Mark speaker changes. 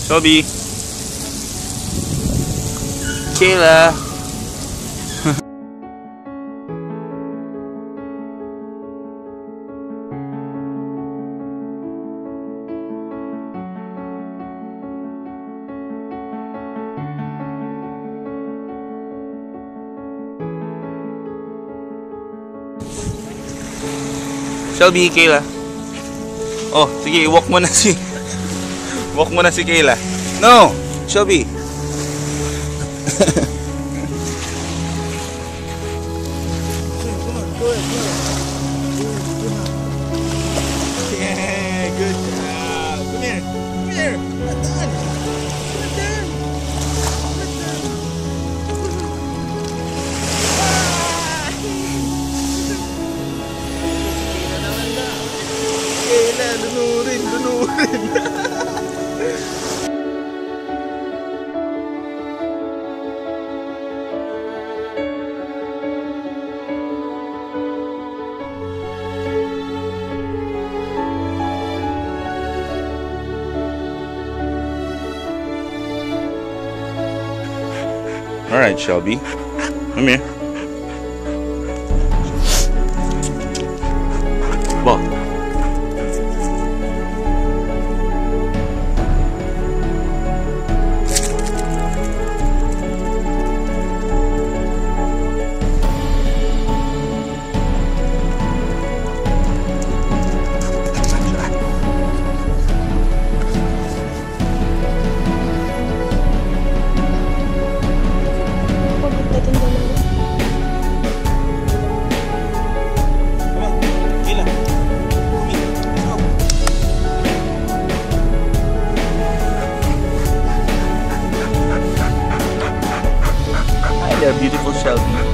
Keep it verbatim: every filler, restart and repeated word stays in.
Speaker 1: Shelby. Kayla. Shelby, Kayla. Oh, sige, walk mo na si walk mo na si Kayla. No, Shelby. Yeah, good job. Come here. Come here. Not done. Not done. Not done. Kayla, lunurin, lunurin. All right, Shelby, come here. Ball. Beautiful Shelby.